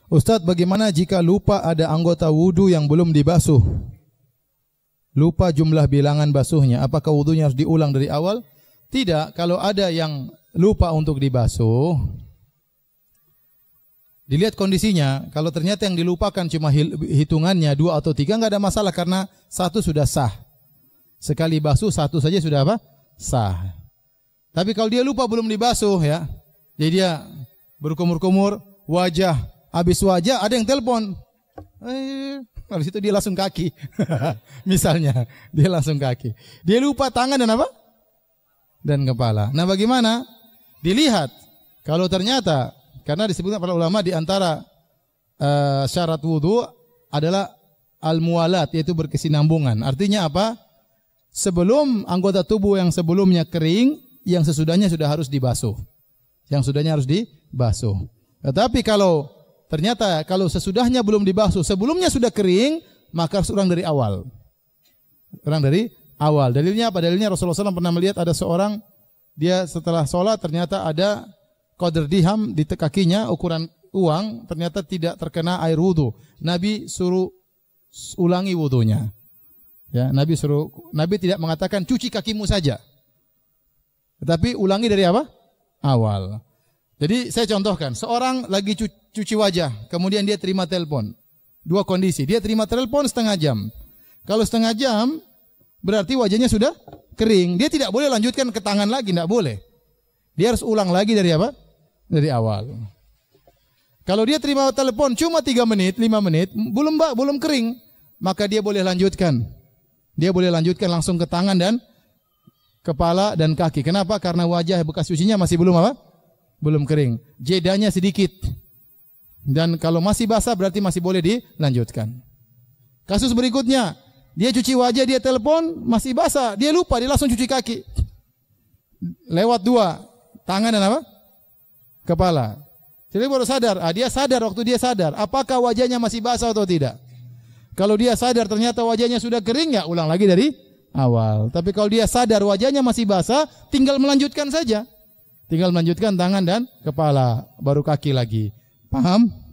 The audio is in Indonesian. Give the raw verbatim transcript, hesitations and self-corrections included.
Ustadz, bagaimana jika lupa ada anggota wudu yang belum dibasuh? Lupa jumlah bilangan basuhnya, apakah wudunya harus diulang dari awal? Tidak, kalau ada yang lupa untuk dibasuh, dilihat kondisinya. Kalau ternyata yang dilupakan cuma hitungannya dua atau tiga, nggak ada masalah karena satu sudah sah. Sekali basuh satu saja sudah apa? Sah. Tapi kalau dia lupa belum dibasuh ya, jadi dia berkumur-kumur, wajah, habis wajah ada yang telepon. Eh, habis itu dia langsung kaki. Misalnya, dia langsung kaki. Dia lupa tangan dan apa? Dan kepala. Nah, bagaimana? Dilihat. Kalau ternyata, karena disebutkan para ulama di antara uh, syarat wudu adalah al-muwalat, yaitu berkesinambungan. Artinya apa? Sebelum anggota tubuh yang sebelumnya kering, yang sesudahnya sudah harus dibasuh. Yang sudahnya harus dibasuh. Tetapi kalau ternyata kalau sesudahnya belum dibasuh, sebelumnya sudah kering, maka harus ulang dari awal. Ulang dari awal. Dalilnya apa? Dalilnya Rasulullah shallallahu alaihi wasallam pernah melihat ada seorang, dia setelah sholat ternyata ada qadr dirham di kakinya, ukuran uang, ternyata tidak terkena air wudu. Nabi suruh ulangi wudunya. Ya, Nabi suruh, Nabi tidak mengatakan cuci kakimu saja, tetapi ulangi dari apa? Awal. Jadi saya contohkan, seorang lagi cuci wajah, kemudian dia terima telepon. Dua kondisi, dia terima telepon setengah jam. Kalau setengah jam, berarti wajahnya sudah kering. Dia tidak boleh lanjutkan ke tangan lagi, tidak boleh. Dia harus ulang lagi dari apa? Dari awal. Kalau dia terima telepon cuma tiga menit, lima menit, belum belum kering, maka dia boleh lanjutkan. Dia boleh lanjutkan langsung ke tangan dan kepala dan kaki. Kenapa? Karena wajah bekas cucinya masih belum apa? Belum kering. Jedanya sedikit. Dan kalau masih basah berarti masih boleh dilanjutkan. Kasus berikutnya, dia cuci wajah, dia telepon, masih basah, dia lupa, dia langsung cuci kaki. Lewat dua, tangan dan apa? Kepala. Jadi baru sadar, ah, dia sadar waktu dia sadar, apakah wajahnya masih basah atau tidak. Kalau dia sadar ternyata wajahnya sudah kering, ya ulang lagi dari awal. Tapi kalau dia sadar wajahnya masih basah, tinggal melanjutkan saja. Tinggal melanjutkan tangan dan kepala, baru kaki lagi. Paham?